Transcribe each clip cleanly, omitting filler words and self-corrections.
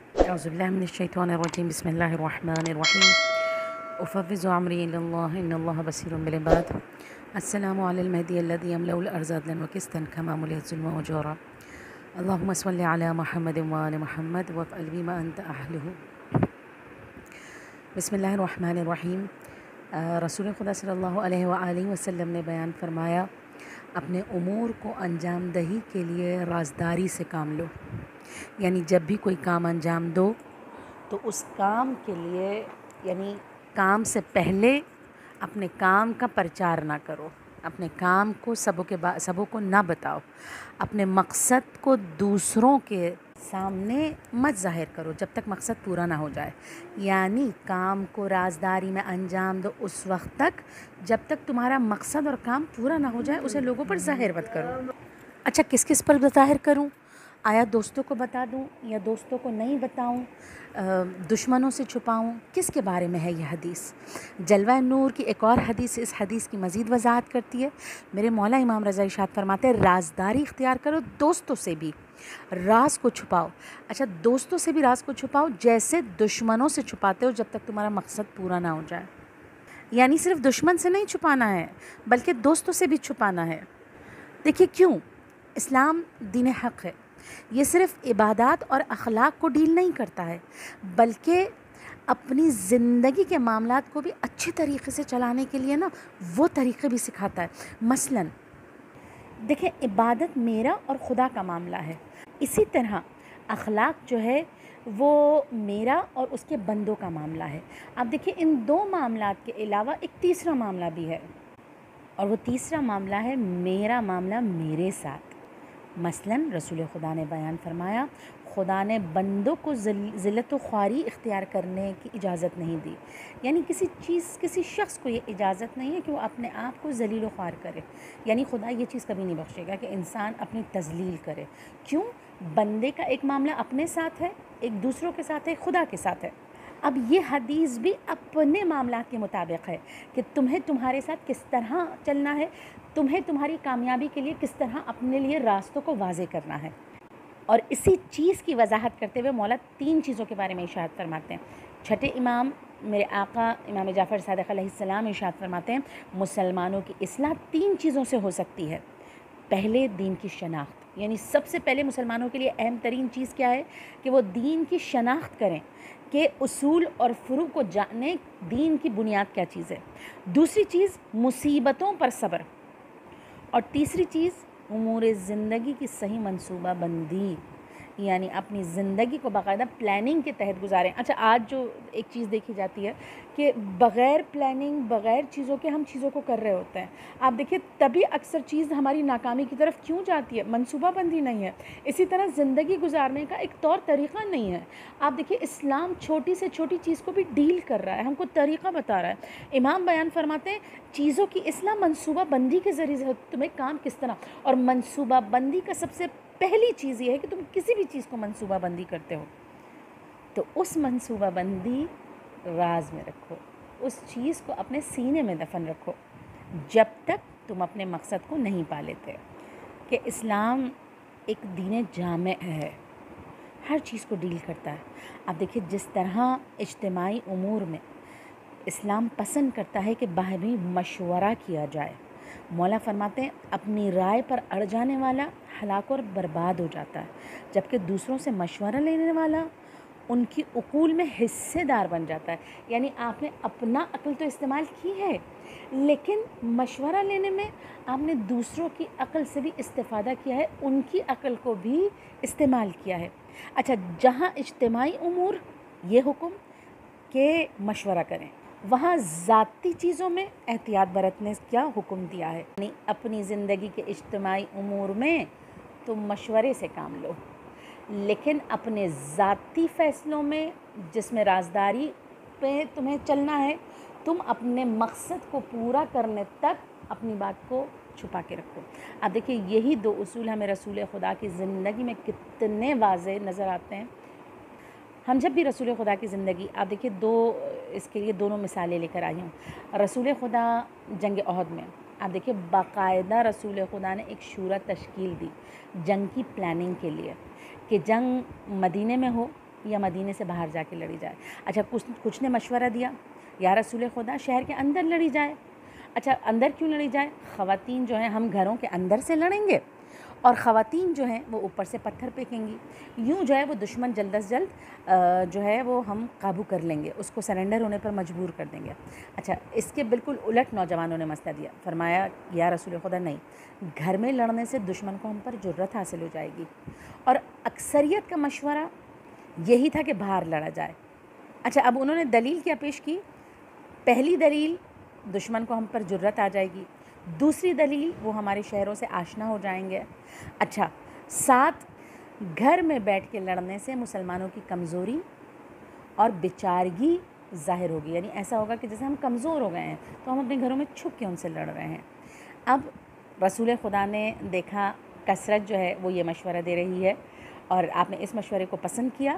أعوذ بالله من الشيطان الرجيم بسم الله الرحمن الرحيم أفوض أمري إلى الله إن الله بصير بالعباد السلام على المهدي الذي يملأ الأرض عدلا وقسطا كما ملئت ظلما وجورا اللهم صل على محمد وآل محمد وافعل بما أنت أهله بسم الله الرحمن الرحیم۔ رسول خدا صلی اللہ علیہ وآلہ وسلم نے بیان فرمایا، اپنے امور کو انجام دہی کے لیے رازداری سے کام لو، یعنی جب بھی کوئی کام انجام دو تو اس کام کے لیے یعنی کام سے پہلے اپنے کام کا پرچار نہ کرو، اپنے کام کو سبوں کو نہ بتاؤ، اپنے مقصد کو دوسروں کے سامنے مت ظاہر کرو جب تک مقصد پورا نہ ہو جائے، یعنی کام کو رازداری میں انجام دو اس وقت تک جب تک تمہارا مقصد اور کام پورا نہ ہو جائے، اسے لوگوں پر ظاہر مت کرو۔ اچھا، کس کس پر ظاہر کروں؟ آیا دوستوں کو بتا دوں یا دوستوں کو نہیں بتاؤں، دشمنوں سے چھپاؤں؟ کس کے بارے میں ہے یہ حدیث؟ جلوہ نور کی ایک اور حدیث اس حدیث کی مزید وضاحت کرتی ہے۔ میرے مولا امام رضا ارشاد فرماتے ہیں، رازداری اختیار کرو، دوستوں سے بھی راز کو چھپاؤ۔ اچھا، دوستوں سے بھی راز کو چھپاؤ جیسے دشمنوں سے چھپاتے ہو جب تک تمہارا مقصد پورا نہ ہو جائے، یعنی صرف دشمن سے نہیں چھپانا ہے بلکہ دوستوں سے بھی چھپانا ہے۔ دیکھیے کیوں؟ اسلام دین حق ہے، یہ صرف عبادات اور اخلاق کو ڈیل نہیں کرتا ہے بلکہ اپنی زندگی کے معاملات کو بھی اچھے طریقے سے چلانے کے لیے وہ طریقے بھی سکھاتا ہے۔ مثلاً دیکھیں، عبادت میرا اور خدا کا معاملہ ہے، اسی طرح اخلاق جو ہے وہ میرا اور اس کے بندوں کا معاملہ ہے۔ اب دیکھیں، ان دو معاملات کے علاوہ ایک تیسرا معاملہ بھی ہے، اور وہ تیسرا معاملہ ہے میرا معاملہ میرے ساتھ۔ مثلاً رسول خدا نے بیان فرمایا، خدا نے بندوں کو ذلت و خواری اختیار کرنے کی اجازت نہیں دی، یعنی کسی شخص کو یہ اجازت نہیں ہے کہ وہ اپنے آپ کو ذلیل و خوار کرے، یعنی خدا یہ چیز کبھی نہیں بخشے گا کہ انسان اپنی تذلیل کرے۔ کیوں؟ بندے کا ایک معاملہ اپنے ساتھ ہے، ایک دوسروں کے ساتھ ہے، خدا کے ساتھ ہے۔ اب یہ حدیث بھی اپنے معاملات کے مطابق ہے کہ تمہیں تمہارے ساتھ کس طرح چلنا ہے، تمہیں تمہاری کامیابی کے لیے کس طرح اپنے لیے راستوں کو واضح کرنا ہے۔ اور اسی چیز کی وضاحت کرتے ہوئے مولا 3 چیزوں کے بارے میں ارشاد فرماتے ہیں۔ چھٹے امام میرے آقا امام جعفر صادق علیہ السلام ارشاد فرماتے ہیں، مسلمانوں کی اصلاح 3 چیزوں سے ہو سکتی ہے۔ پہلے، دین کی شناخت، یعنی سب سے پہلے مسلمانوں کے لیے اہم ترین چیز کیا ہے کہ وہ دین کی شناخت کریں، کہ اصول اور فروع کو جانیں، دین کی بنیاد کیا چیز ہے۔ دوسری چیز، مصیبتوں پر صبر، اور تیسری چیز، امور زندگی کی صحیح منصوبہ بندی، یعنی اپنی زندگی کو باقاعدہ پلاننگ کے تحت گزاریں۔ اچھا، آج جو ایک چیز دیکھی جاتی ہے کہ بغیر پلاننگ، بغیر چیزوں کے ہم چیزوں کو کر رہے ہوتے ہیں۔ آپ دیکھیے، تبھی اکثر چیز ہماری ناکامی کی طرف کیوں جاتی ہے؟ منصوبہ بندی نہیں ہے، اسی طرح زندگی گزارنے کا ایک طور طریقہ نہیں ہے۔ آپ دیکھیے، اسلام چھوٹی سے چھوٹی چیز کو بھی ڈیل کر رہا ہے، ہم کو طریقہ بتا رہا ہے۔ امام بیان فرماتے ہیں، چیزوں کی اصلاح منصوبہ بندی کے ذریعے سے تمہیں کام کس طرح، اور منصوبہ بندی کا سب سے پہلی چیز یہ ہے کہ تم کسی بھی چیز کو منصوبہ بندی کرتے ہو تو اس منصوبہ بندی راز میں رکھو، اس چیز کو اپنے سینے میں دفن رکھو جب تک تم اپنے مقصد کو نہیں پا لیتے۔ کہ اسلام ایک دین جامع ہے، ہر چیز کو ڈیل کرتا ہے۔ اب دیکھیے، جس طرح اجتماعی امور میں اسلام پسند کرتا ہے کہ باہمی مشورہ کیا جائے، مولا فرماتے ہیں، اپنی رائے پر اڑ جانے والا ہلاک اور برباد ہو جاتا ہے، جبکہ دوسروں سے مشورہ لینے والا ان کی عقول میں حصے دار بن جاتا ہے۔ یعنی آپ نے اپنا عقل تو استعمال کی ہے، لیکن مشورہ لینے میں آپ نے دوسروں کی عقل سے بھی استفادہ کیا ہے، ان کی عقل کو بھی استعمال کیا ہے۔ اچھا، جہاں اجتماعی امور یہ حکم کہ مشورہ کریں، وہاں ذاتی چیزوں میں احتیاط برتنے کیا حکم دیا ہے، یعنی اپنی زندگی کے اجتماعی امور میں تم مشورے سے کام لو، لیکن اپنے ذاتی فیصلوں میں جس میں رازداری پہ تمہیں چلنا ہے، تم اپنے مقصد کو پورا کرنے تک اپنی بات کو چھپا کے رکھو۔ اب دیکھیے، یہی 2 اصول ہمیں رسول خدا کی زندگی میں کتنے واضح نظر آتے ہیں۔ ہم جب بھی رسول خدا کی زندگی، آپ دیکھیے، اس کے لیے دونوں مثالیں لے کر آئی ہوں۔ رسول خدا جنگ احد میں، آپ دیکھیے، باقاعدہ رسول خدا نے ایک شورا تشکیل دی جنگ کی پلاننگ کے لیے، کہ جنگ مدینے میں ہو یا مدینے سے باہر جا کے لڑی جائے؟ اچھا کچھ نے مشورہ دیا یا رسول خدا شہر کے اندر لڑی جائے۔ اچھا اندر کیوں لڑی جائے؟ خواتین جو ہیں ہم گھروں کے اندر سے لڑیں گے اور خواتین جو ہیں وہ اوپر سے پتھر پھینکیں گی، یوں جو ہے وہ دشمن جلد از جلد جو ہے وہ ہم قابو کر لیں گے، اس کو سرنڈر ہونے پر مجبور کر دیں گے۔ اچھا اس کے بالکل الٹ نوجوانوں نے مسئلہ دیا، فرمایا یا رسول خدا نہیں، گھر میں لڑنے سے دشمن کو ہم پر جرت حاصل ہو جائے گی، اور اکثریت کا مشورہ یہی تھا کہ باہر لڑا جائے۔ اچھا اب انہوں نے دلیل کیا پیش کی؟ پہلی دلیل دشمن کو ہم پر جرت آ جائے گی، دوسری دلیل وہ ہمارے شہروں سے آشنا ہو جائیں گے، اچھا ساتھ گھر میں بیٹھ کے لڑنے سے مسلمانوں کی کمزوری اور بیچارگی ظاہر ہوگی، یعنی ایسا ہوگا کہ جیسے ہم کمزور ہو گئے ہیں تو ہم اپنے گھروں میں چھپ کے ان سے لڑ رہے ہیں۔ اب رسول خدا نے دیکھا کثرت جو ہے وہ یہ مشورہ دے رہی ہے اور آپ نے اس مشورے کو پسند کیا،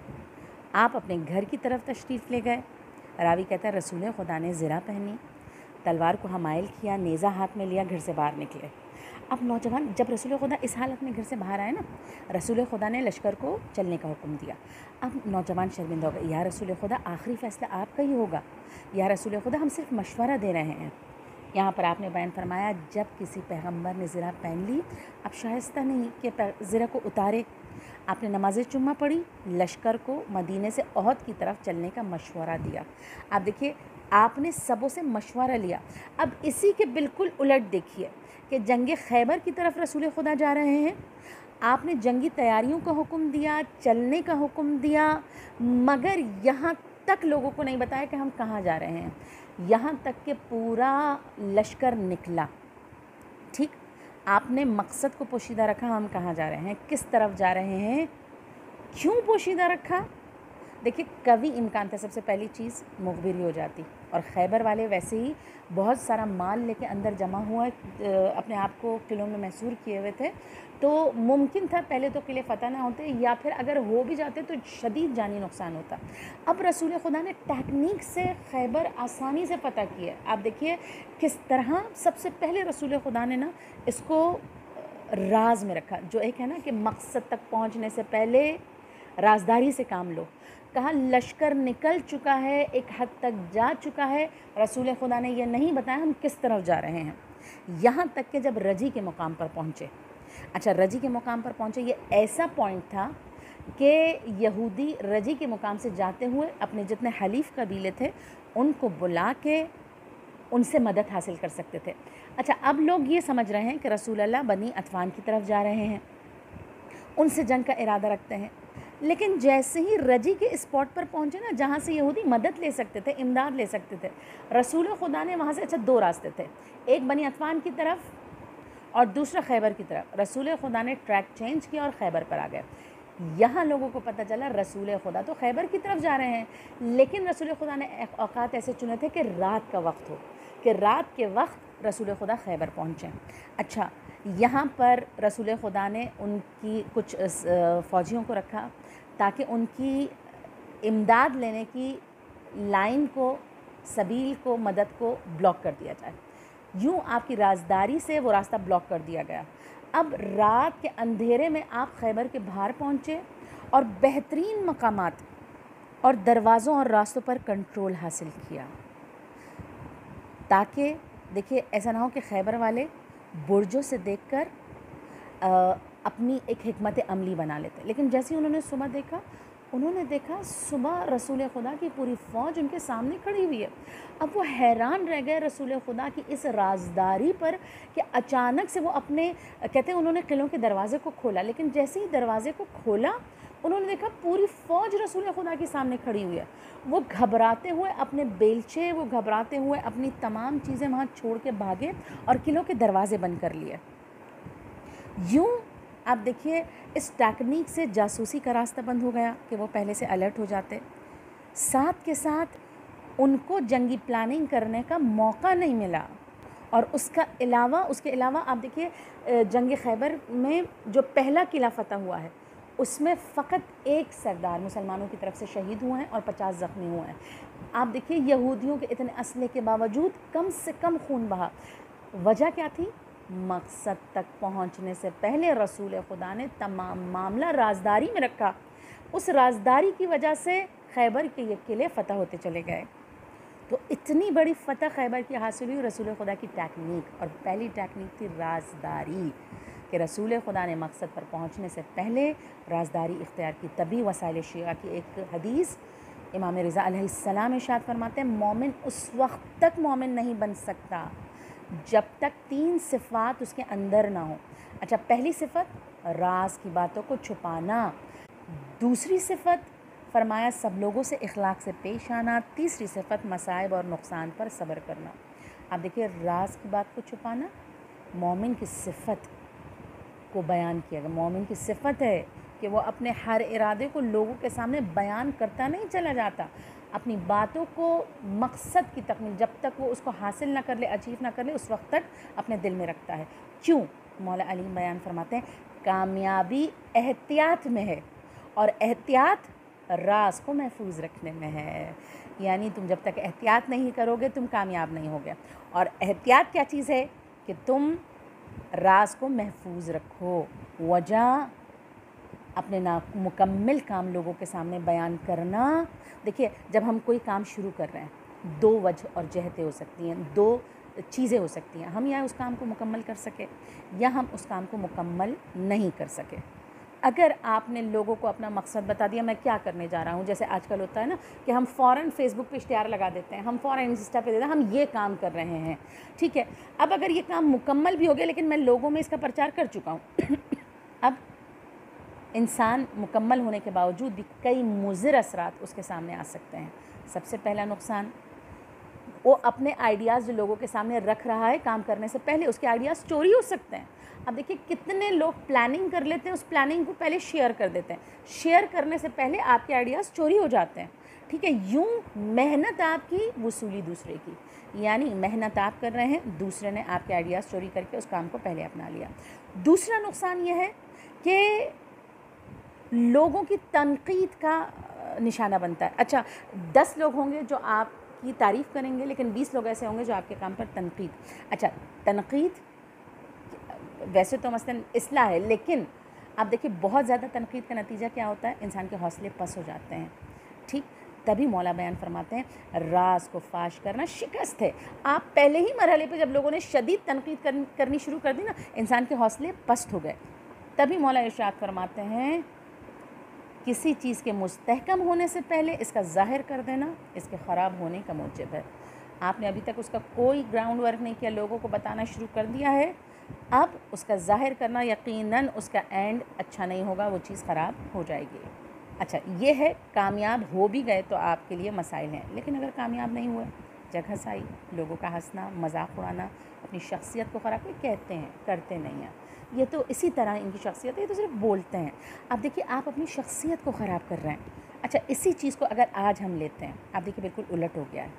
آپ اپنے گھر کی طرف تشریف لے گئے۔ راوی کہتا ہے رسول خدا نے زرہ پہنی، تلوار کو حمائل کیا، نیزہ ہاتھ میں لیا، گھر سے باہر نکلے۔ اب نوجوان جب رسول خدا اس حالت میں گھر سے باہر آئے نا، رسول خدا نے لشکر کو چلنے کا حکم دیا۔ اب نوجوان شرمندہ ہو گئے، یا رسول خدا آخری فیصلہ آپ کا ہی ہوگا، یا رسول خدا ہم صرف مشورہ دے رہے ہیں۔ یہاں پر آپ نے بیان فرمایا جب کسی پیغمبر نے زرہ پہن لی اب شائستہ نہیں کہ زرہ کو اتارے۔ آپ نے نماز جمعہ پڑھی، لشکر کو مدینے سے احد کی طرف چلنے کا مشورہ دیا۔ آپ دیکھیے آپ نے سبوں سے مشورہ لیا۔ اب اسی کے بالکل الٹ دیکھیے کہ جنگ خیبر کی طرف رسول خدا جا رہے ہیں، آپ نے جنگی تیاریوں کا حکم دیا، چلنے کا حکم دیا، مگر یہاں تک لوگوں کو نہیں بتایا کہ ہم کہاں جا رہے ہیں، یہاں تک کہ پورا لشکر نکلا۔ ٹھیک، آپ نے مقصد کو پوشیدہ رکھا، ہم کہاں جا رہے ہیں، کس طرف جا رہے ہیں، کیوں پوشیدہ رکھا؟ دیکھیے کبھی امکان تھا سب سے پہلی چیز مخبری ہو جاتی، اور خیبر والے ویسے ہی بہت سارا مال لے کے اندر جمع ہوا اپنے آپ کو قلعوں میں محصور کیے ہوئے تھے، تو ممکن تھا پہلے تو قلعے فتح نہ ہوتے، یا پھر اگر ہو بھی جاتے تو شدید جانی نقصان ہوتا۔ اب رسول خدا نے ٹیکنیک سے خیبر آسانی سے فتح کیا ہے۔ آپ دیکھیے کس طرح سب سے پہلے رسول خدا نے نا اس کو راز میں رکھا، جو ایک ہے نا کہ مقصد تک پہنچنے سے پہلے رازداری سے کام لو۔ کہا لشکر نکل چکا ہے، ایک حد تک جا چکا ہے، رسول خدا نے یہ نہیں بتایا ہم کس طرف جا رہے ہیں، یہاں تک کہ جب رجی کے مقام پر پہنچے۔ اچھا رجی کے مقام پر پہنچے، یہ ایسا پوائنٹ تھا کہ یہودی رجی کے مقام سے جاتے ہوئے اپنے جتنے حلیف قبیلے تھے ان کو بلا کے ان سے مدد حاصل کر سکتے تھے۔ اچھا اب لوگ یہ سمجھ رہے ہیں کہ رسول اللہ بنی عطفان کی طرف جا رہے ہیں، ان سے جنگ کا ارادہ رکھتے ہیں، لیکن جیسے ہی رجی کے اسپاٹ پر پہنچے نا جہاں سے یہودی مدد لے سکتے تھے، امداد لے سکتے تھے، رسول خدا نے وہاں سے اچھا دو راستے تھے، ایک بنی عطفان کی طرف اور دوسرا خیبر کی طرف، رسول خدا نے ٹریک چینج کیا اور خیبر پر آ گئے۔ یہاں لوگوں کو پتہ چلا رسول خدا تو خیبر کی طرف جا رہے ہیں، لیکن رسول خدا نے اوقات ایسے چنے تھے کہ رات کا وقت ہو، کہ رات کے وقت رسول خدا خیبر پہنچیں۔ اچھا یہاں پر رسول خدا نے ان کی کچھ فوجیوں کو رکھا تاکہ ان کی امداد لینے کی لائن کو، سبیل کو، مدد کو بلاک کر دیا جائے، یوں آپ کی رازداری سے وہ راستہ بلاک کر دیا گیا۔ اب رات کے اندھیرے میں آپ خیبر کے باہر پہنچے اور بہترین مقامات اور دروازوں اور راستوں پر کنٹرول حاصل کیا، تاکہ دیکھیے ایسا نہ ہو کہ خیبر والے برجوں سے دیکھ کر اپنی ایک حکمت عملی بنا لیتے، لیکن جیسے ہی انہوں نے صبح دیکھا، انہوں نے دیکھا صبح رسول خدا کی پوری فوج ان کے سامنے کھڑی ہوئی ہے۔ اب وہ حیران رہ گئے رسول خدا کی اس رازداری پر کہ اچانک سے وہ اپنے کہتے ہیں انہوں نے قلعوں کے دروازے کو کھولا، لیکن جیسے ہی دروازے کو کھولا انہوں نے دیکھا پوری فوج رسول خدا کے سامنے کھڑی ہوئی ہے۔ وہ گھبراتے ہوئے اپنے بیلچے، وہ گھبراتے ہوئے اپنی تمام چیزیں وہاں چھوڑ کے بھاگے اور قلعوں کے دروازے بند کر لیے۔ یوں آپ دیکھیے اس ٹیکنیک سے جاسوسی کا راستہ بند ہو گیا کہ وہ پہلے سے الرٹ ہو جاتے، ساتھ کے ساتھ ان کو جنگی پلاننگ کرنے کا موقع نہیں ملا، اور اس کے علاوہ آپ دیکھیے جنگ خیبر میں جو پہلا قلعہ فتح ہوا ہے اس میں فقط ایک سردار مسلمانوں کی طرف سے شہید ہوئے ہیں اور 50 زخمی ہوئے ہیں۔ آپ دیکھیے یہودیوں کے اتنے اسلحے کے باوجود کم سے کم خون بہا، وجہ کیا تھی؟ مقصد تک پہنچنے سے پہلے رسول خدا نے تمام معاملہ رازداری میں رکھا۔ اس رازداری کی وجہ سے خیبر کے یہ قلعے فتح ہوتے چلے گئے. تو اتنی بڑی فتح خیبر کی حاصل ہوئی رسول خدا کی ٹیکنیک، اور پہلی ٹیکنیک تھی رازداری، کہ رسول خدا نے مقصد پر پہنچنے سے پہلے رازداری اختیار کی. تبھی وسائل شیعہ کی ایک حدیث امام رضا علیہ السلام ارشاد فرماتے ہیں مومن اس وقت تک مومن نہیں بن سکتا جب تک 3 صفات اس کے اندر نہ ہوں. اچھا، پہلی صفت راز کی باتوں کو چھپانا، دوسری صفت فرمایا سب لوگوں سے اخلاق سے پیش آنا، تیسری صفت مصائب اور نقصان پر صبر کرنا. اب دیکھیے، راز کی بات کو چھپانا مومن کی صفت کو بیان کیا گیا. مومن کی صفت ہے کہ وہ اپنے ہر ارادے کو لوگوں کے سامنے بیان کرتا نہیں چلا جاتا، اپنی باتوں کو مقصد کی تکمیل جب تک وہ اس کو حاصل نہ کر لے، اچیو نہ کر لے، اس وقت تک اپنے دل میں رکھتا ہے. کیوں؟ مولا علی بیان فرماتے ہیں کامیابی احتیاط میں ہے، اور احتیاط راز کو محفوظ رکھنے میں ہے. یعنی تم جب تک احتیاط نہیں کرو گے تم کامیاب نہیں ہوگے. اور احتیاط کیا چیز ہے؟ کہ تم راز کو محفوظ رکھو. وجہ اپنے مکمل کام لوگوں کے سامنے بیان کرنا. دیکھیے، جب ہم کوئی کام شروع کر رہے ہیں 2 وجہ اور جہتیں ہو سکتی ہیں، 2 چیزیں ہو سکتی ہیں. ہم یا اس کام کو مکمل کر سکے یا ہم اس کام کو مکمل نہیں کر سکے. اگر آپ نے لوگوں کو اپنا مقصد بتا دیا میں کیا کرنے جا رہا ہوں، جیسے آج کل ہوتا ہے نا کہ ہم فوراً فیس بک پہ اشتہار لگا دیتے ہیں، ہم فوراً انسٹا پہ دیتے ہیں ہم یہ کام کر رہے ہیں، ٹھیک ہے. اب اگر یہ کام مکمل بھی ہو گیا لیکن میں لوگوں میں اس کا پرچار کر چکا ہوں اب انسان مکمل ہونے کے باوجود بھی کئی مضر اثرات اس کے سامنے آ سکتے ہیں. سب سے پہلا نقصان، وہ اپنے آئیڈیاز جو لوگوں کے سامنے رکھ رہا ہے کام کرنے سے پہلے اس کے آئیڈیاز چوری ہو سکتے ہیں. اب دیکھیے کتنے لوگ پلاننگ کر لیتے ہیں، اس پلاننگ کو پہلے شیئر کر دیتے ہیں، شیئر کرنے سے پہلے آپ کے آئیڈیاز چوری ہو جاتے ہیں، ٹھیک ہے. یوں محنت آپ کی وصولی دوسرے کی، یعنی محنت آپ کر رہے ہیں، دوسرے نے آپ کے آئیڈیاز چوری کر کے اس کام کو پہلے اپنا لیا. دوسرا نقصان یہ ہے کہ لوگوں کی تنقید کا نشانہ بنتا ہے. اچھا، 10 لوگ ہوں گے جو آپ کی تعریف کریں گے لیکن 20 لوگ ایسے ہوں گے جو آپ کے کام پر تنقید. اچھا، تنقید ویسے تو مثلاً اصلاح ہے، لیکن آپ دیکھیں بہت زیادہ تنقید کا نتیجہ کیا ہوتا ہے؟ انسان کے حوصلے پس ہو جاتے ہیں، ٹھیک. تبھی مولا بیان فرماتے ہیں راز کو فاش کرنا شکست ہے. آپ پہلے ہی مرحلے پہ جب لوگوں نے شدید تنقید کرنی شروع کر دی نا، انسان کے حوصلے پست ہو گئے. تبھی مولا ارشاد فرماتے ہیں کسی چیز کے مستحکم ہونے سے پہلے اس کا ظاہر کر دینا اس کے خراب ہونے کا موجب ہے. آپ نے ابھی تک اس کا کوئی گراؤنڈ ورک نہیں کیا، لوگوں کو بتانا شروع کر دیا ہے، اب اس کا ظاہر کرنا یقیناً اس کا اینڈ اچھا نہیں ہوگا، وہ چیز خراب ہو جائے گی. اچھا، یہ ہے کامیاب ہو بھی گئے تو آپ کے لیے مسائل ہیں، لیکن اگر کامیاب نہیں ہوئے، جگ ہنسائی، لوگوں کا ہنسنا، مذاق اڑانا، اپنی شخصیت کو خراب کہتے ہیں، کرتے نہیں ہیں. یہ تو اسی طرح ان کی شخصیت ہے، یہ تو صرف بولتے ہیں. اب دیکھیے آپ اپنی شخصیت کو خراب کر رہے ہیں. اچھا، اسی چیز کو اگر آج ہم لیتے ہیں، آپ دیکھیے بالکل الٹ ہو گیا ہے.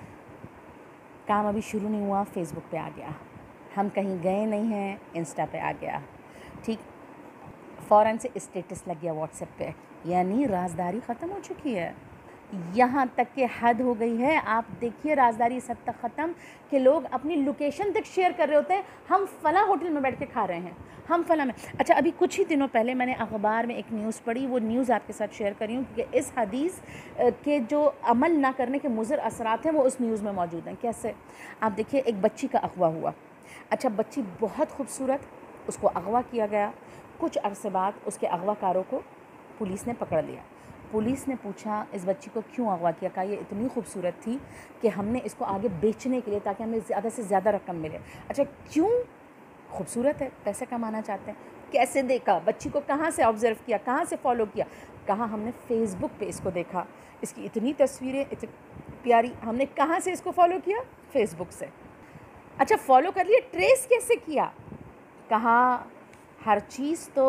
کام ابھی شروع نہیں ہوا، فیس بک پہ آ گیا، ہم کہیں گئے نہیں ہیں، انسٹا پہ آ گیا، ٹھیک، فوراً سے اسٹیٹس لگ گیا واٹس ایپ پہ. یعنی رازداری ختم ہو چکی ہے، یہاں تک کہ حد ہو گئی ہے. آپ دیکھیے رازداری اس حد تک ختم کہ لوگ اپنی لوکیشن تک شیئر کر رہے ہوتے ہیں، ہم فلاں ہوٹل میں بیٹھ کے کھا رہے ہیں، ہم فلاں میں. اچھا، ابھی کچھ ہی دنوں پہلے میں نے اخبار میں ایک نیوز پڑھی، وہ نیوز آپ کے ساتھ شیئر کر رہی ہوں کہ اس حدیث کے جو عمل نہ کرنے کے مضر اثرات ہیں وہ اس نیوز میں موجود ہیں. کیسے؟ آپ دیکھیے ایک بچی کا اغوا ہوا. اچھا، بچی بہت خوبصورت، اس کو اغوا کیا گیا. کچھ عرصے بعد اس کے اغوا کاروں کو پولیس نے پکڑ لیا. پولیس نے پوچھا اس بچی کو کیوں اغوا کیا؟ کہا یہ اتنی خوبصورت تھی کہ ہم نے اس کو آگے بیچنے کے لیے تاکہ ہمیں زیادہ سے زیادہ رقم ملے. اچھا، کیوں؟ خوبصورت ہے، پیسے کمانا چاہتے ہیں. کیسے دیکھا بچی کو؟ کہاں سے آبزرو کیا؟ کہاں سے فالو کیا؟ کہا ہم نے فیس بک پہ اس کو دیکھا، اس کی اتنی تصویریں اتنی پیاری. ہم نے کہاں سے اس کو فالو کیا؟ فیس بک سے. اچھا، فالو کر لیا، ٹریس کیسے کیا؟ کہا ہر چیز تو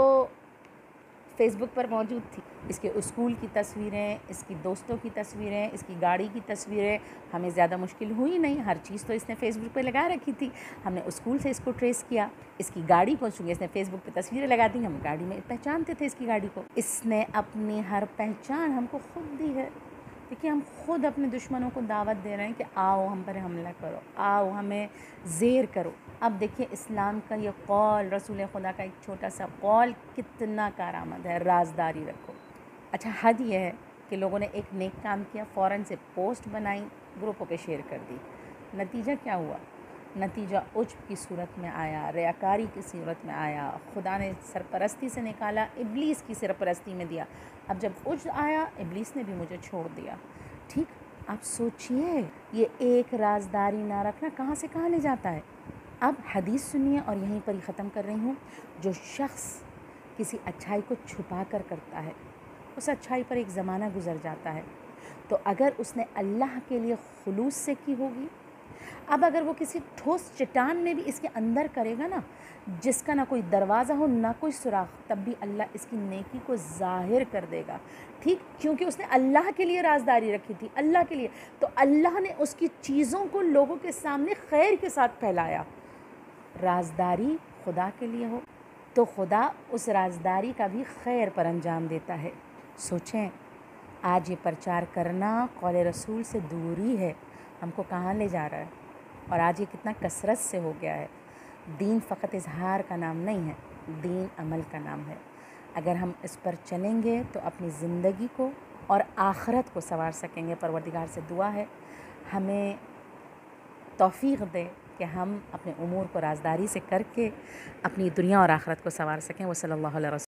فیس بک پر موجود تھی، اس کے اسکول کی تصویریں، اس کی دوستوں کی تصویریں، اس کی گاڑی کی تصویریں، ہمیں زیادہ مشکل ہوئی نہیں، ہر چیز تو اس نے فیس بک پہ لگا رکھی تھی. ہم نے اسکول سے اس کو ٹریس کیا، اس کی گاڑی کو چونکہ اس نے فیس بک پہ تصویریں لگا دی، ہم گاڑی میں پہچانتے تھے اس کی گاڑی کو. اس نے اپنی ہر پہچان ہم کو خود دی ہے. دیکھیے ہم خود اپنے دشمنوں کو دعوت دے رہے ہیں کہ آؤ ہم پر حملہ کرو، آؤ ہمیں زیر کرو. اب دیکھیے اسلام کا یہ قول، رسول خدا کا ایک چھوٹا سا قول کتنا کارآمد ہے، رازداری رکھو. اچھا، حد یہ ہے کہ لوگوں نے ایک نیک کام کیا، فوراً سے پوسٹ بنائی، گروپوں پہ شیئر کر دی، نتیجہ کیا ہوا؟ نتیجہ عجب کی صورت میں آیا، ریاکاری کی صورت میں آیا، خدا نے سرپرستی سے نکالا، ابلیس کی سرپرستی میں دیا۔ اب جب عجب آیا، ابلیس نے بھی مجھے چھوڑ دیا۔ ٹھیک، آپ سوچئے یہ ایک رازداری نہ رکھنا کہاں سے کہاں لے جاتا ہے۔ اب حدیث سنیے اور یہیں پر ہی ختم کر رہی ہوں۔ جو شخص کسی اچھائی کو چھپا کر کرتا ہے، اس اچھائی پر ایک زمانہ گزر جاتا ہے، تو اگر اس نے اللہ کے لیے خلوص سے کی ہوگی، اب اگر وہ کسی ٹھوس چٹان میں بھی اس کے اندر کرے گا نا، جس کا نہ کوئی دروازہ ہو نہ کوئی سوراخ، تب بھی اللہ اس کی نیکی کو ظاہر کر دے گا۔ ٹھیک، کیونکہ اس نے اللہ کے لیے رازداری رکھی تھی، اللہ کے لیے، تو اللہ نے اس کی چیزوں کو لوگوں کے سامنے خیر کے ساتھ پھیلایا۔ رازداری خدا کے لیے ہو تو خدا اس رازداری کا بھی خیر پر انجام دیتا ہے۔ سوچیں، آج یہ پرچار کرنا قول رسول سے دوری ہے، ہم کو کہاں لے جا رہا ہے، اور آج یہ کتنا کثرت سے ہو گیا ہے۔ دین فقط اظہار کا نام نہیں ہے، دین عمل کا نام ہے۔ اگر ہم اس پر چلیں گے تو اپنی زندگی کو اور آخرت کو سنوار سکیں گے۔ پروردگار سے دعا ہے ہمیں توفیق دے کہ ہم اپنے امور کو رازداری سے کر کے اپنی دنیا اور آخرت کو سنوار سکیں۔ وصلی اللہ علیہ وسلم۔